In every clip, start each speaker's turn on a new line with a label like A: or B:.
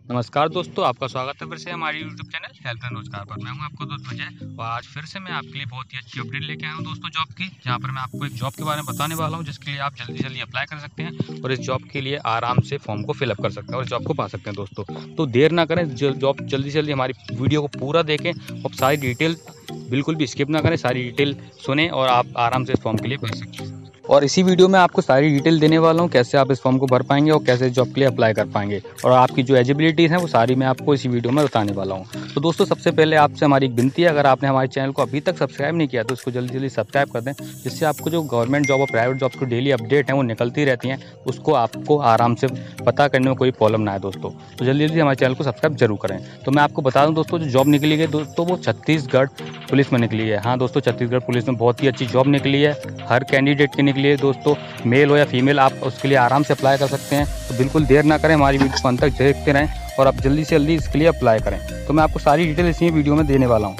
A: नमस्कार दोस्तों, आपका स्वागत है फिर से हमारे यूट्यूब चैनल हेल्थ एंड रोजगार पर। मैं हूं आपको दोस्त विजय और आज फिर से मैं आपके लिए बहुत ही अच्छी अपडेट लेके आया हूं दोस्तों जॉब की, जहां पर मैं आपको एक जॉब के बारे में बताने वाला हूं जिसके लिए आप जल्दी जल्दी अप्लाई कर सकते हैं और इस जॉब के लिए आराम से फॉर्म को फिलअप कर सकते हैं और इस जॉब को पा सकते हैं दोस्तों। तो देर ना करें, जॉब जल्दी से जल्दी हमारी वीडियो को पूरा देखें और सारी डिटेल बिल्कुल भी स्किप ना करें, सारी डिटेल सुने और आप आराम से इस फॉर्म के लिए भर सकते हैं। और इसी वीडियो में आपको सारी डिटेल देने वाला हूँ कैसे आप इस फॉर्म को भर पाएंगे और कैसे जॉब के लिए अप्लाई कर पाएंगे और आपकी जो एलिजिबिलिटीज़ हैं वो सारी मैं आपको इसी वीडियो में बताने वाला हूँ। तो दोस्तों सबसे पहले आपसे हमारी एक विनती है, अगर आपने हमारे चैनल को अभी तक सब्सक्राइब नहीं किया तो उसको जल्दी जल्दी सब्सक्राइब कर दें, जिससे आपको जो गवर्नमेंट जॉब और प्राइवेट जॉब की डेली अपडेट हैं वो निकलती रहती हैं, उसको आपको आराम से पता करने में कोई प्रॉब्लम ना है दोस्तों। तो जल्दी जल्दी हमारे चैनल को सब्सक्राइब जरूर करें। तो मैं आपको बता दूँ दोस्तों, जो जॉब निकली है दोस्तों वो छत्तीसगढ़ पुलिस में निकली है। हाँ दोस्तों, छत्तीसगढ़ पुलिस में बहुत ही अच्छी जॉब निकली है, हर कैंडिडेट की निकली है दोस्तों, मेल हो या फीमेल आप उसके लिए आराम से अप्लाई कर सकते हैं। तो बिल्कुल देर ना करें, हमारी वीडियो को अंत तक देखते रहें और आप जल्दी से जल्दी इसके लिए अप्लाई करें। तो मैं आपको सारी डिटेल इसी वीडियो में देने वाला हूँ।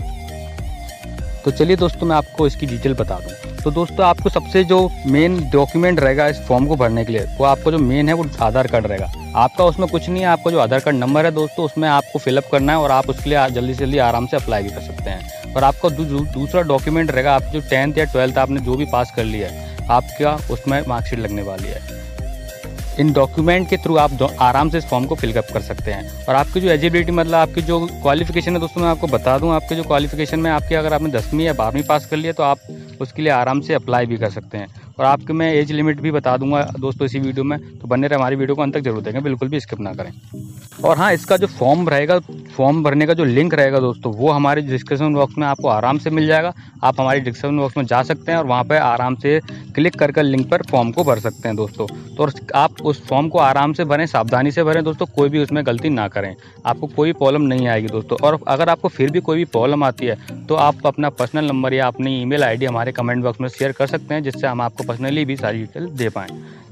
A: तो चलिए दोस्तों मैं आपको इसकी डिटेल बता दूँ। तो दोस्तों आपको सबसे जो मेन डॉक्यूमेंट रहेगा इस फॉर्म को भरने के लिए, वो आपको जो मेन है वो आधार कार्ड रहेगा आपका। उसमें कुछ नहीं है, आपका जो आधार कार्ड नंबर है दोस्तों उसमें आपको फिलअप करना है और आप उसके लिए जल्दी से जल्दी आराम से अप्लाई भी कर सकते हैं। और आपका दूसरा डॉक्यूमेंट रहेगा, आप जो 10th या 12th आपने जो भी पास कर लिया है आपका उसमें मार्कशीट लगने वाली है। इन डॉक्यूमेंट के थ्रू आप आराम से इस फॉर्म को फिलअप कर सकते हैं। और आपकी जो एलिजिबिलिटी मतलब आपकी जो क्वालिफिकेशन है दोस्तों, मैं आपको बता दूं, आपके जो क्वालिफिकेशन में आपकी अगर आपने 10वीं या 12वीं पास कर लिया तो आप उसके लिए आराम से अप्लाई भी कर सकते हैं। और आपके मैं एज लिमिट भी बता दूंगा दोस्तों इसी वीडियो में, तो बने रहे हमारी वीडियो को अंत तक जरूर देखें, बिल्कुल भी स्किप ना करें। और हाँ, इसका जो फॉर्म रहेगा, फॉर्म भरने का जो लिंक रहेगा दोस्तों वो हमारे डिस्क्रिप्शन बॉक्स में आपको आराम से मिल जाएगा। आप हमारे डिस्क्रिप्शन बॉक्स में जा सकते हैं और वहाँ पर आराम से क्लिक कर लिंक पर फॉर्म को भर सकते हैं दोस्तों। तो आप उस फॉर्म को आराम से भरें, सावधानी से भरें दोस्तों, कोई भी उसमें गलती ना करें, आपको कोई प्रॉब्लम नहीं आएगी दोस्तों। और अगर आपको फिर भी कोई भी प्रॉब्लम आती है तो आप अपना पर्सनल नंबर या अपनी ईमेल आईडी हमारे कमेंट बॉक्स में शेयर कर सकते हैं, जिससे हम आपको पर्सनली भी सारी डिटेल दे पाएँ।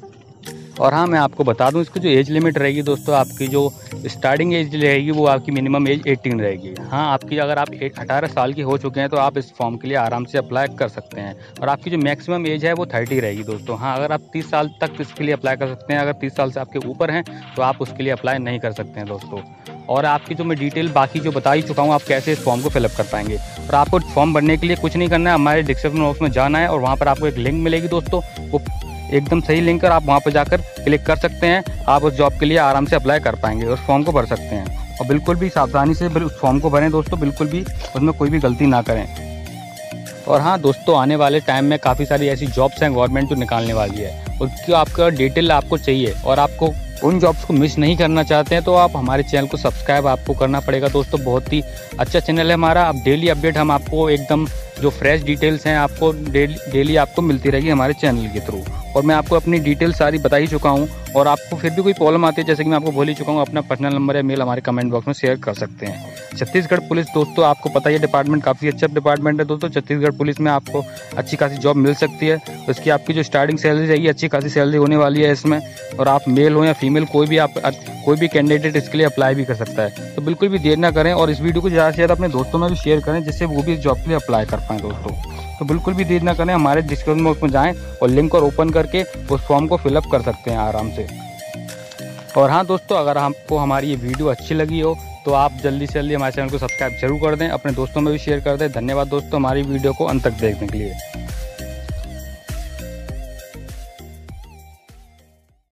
A: और हाँ, मैं आपको बता दूं इसकी जो एज लिमिट रहेगी दोस्तों, आपकी जो स्टार्टिंग एज रहेगी वो आपकी मिनिमम एज 18 रहेगी। हाँ, आपकी अगर आप 18 साल के हो चुके हैं तो आप इस फॉर्म के लिए आराम से अप्लाई कर सकते हैं। और आपकी जो मैक्सिमम एज है वो 30 रहेगी दोस्तों। हाँ, अगर आप 30 साल तक इसके लिए अप्लाई कर सकते हैं, अगर 30 साल से आपके ऊपर हैं तो आप उसके लिए अप्लाई नहीं कर सकते हैं दोस्तों। और आपकी जो मैं डिटेल बाकी जो बता ही चुका हूँ, आप कैसे इस फॉर्म को फिलअप कर पाएंगे। और आपको फॉर्म भरने के लिए कुछ नहीं करना है, हमारे डिस्क्रिप्शन बॉक्स में जाना है और वहाँ पर आपको एक लिंक मिलेगी दोस्तों, वो एकदम सही लिंक है, आप वहाँ पर जाकर क्लिक कर सकते हैं। आप उस जॉब के लिए आराम से अप्लाई कर पाएंगे, उस फॉर्म को भर सकते हैं। और बिल्कुल भी सावधानी से उस फॉर्म को भरें दोस्तों, बिल्कुल भी उसमें कोई भी गलती ना करें। और हाँ दोस्तों, आने वाले टाइम में काफ़ी सारी ऐसी जॉब्स हैं गवर्नमेंट जो निकालने वाली है, उसकी आपका डिटेल आपको चाहिए और आपको उन जॉब्स को मिस नहीं करना चाहते हैं तो आप हमारे चैनल को सब्सक्राइब आपको करना पड़ेगा दोस्तों। बहुत ही अच्छा चैनल है हमारा। अब डेली अपडेट हम आपको एकदम जो फ्रेश डिटेल्स हैं आपको डेली आपको मिलती रहेगी हमारे चैनल के थ्रू। और मैं आपको अपनी डिटेल सारी बता ही चुका हूँ। और आपको फिर भी कोई प्रॉब्लम आती है, जैसे कि मैं आपको बोल ही चुका हूँ, अपना पर्सनल नंबर या मेल हमारे कमेंट बॉक्स में शेयर कर सकते हैं। छत्तीसगढ़ पुलिस दोस्तों, आपको पता ही है डिपार्टमेंट काफ़ी अच्छा डिपार्टमेंट है दोस्तों। छत्तीसगढ़ पुलिस में आपको अच्छी खासी जॉब मिल सकती है। उसकी आपकी जो स्टार्टिंग सैलरी रहेगी अच्छी खासी सैलरी होने वाली है इसमें। और आप मेल हो या फीमेल कोई भी कैंडिडेट इसके लिए अप्लाई भी कर सकता है। तो बिल्कुल भी देर ना करें और इस वीडियो को ज़्यादा से ज़्यादा अपने दोस्तों में भी शेयर करें, जिससे वो भी इस जॉब के लिए अप्लाई कर पाएँ दोस्तों। तो बिल्कुल भी देर ना करें, हमारे डिस्क्रिप्शन बॉक्स में जाएं और लिंक को ओपन करके उस फॉर्म को फिलअप कर सकते हैं आराम से। और हाँ दोस्तों, अगर आपको हमारी ये वीडियो अच्छी लगी हो तो आप जल्दी से जल्दी हमारे चैनल को सब्सक्राइब जरूर कर दें, अपने दोस्तों में भी शेयर कर दें। धन्यवाद दोस्तों हमारी वीडियो को अंत तक देखने के लिए।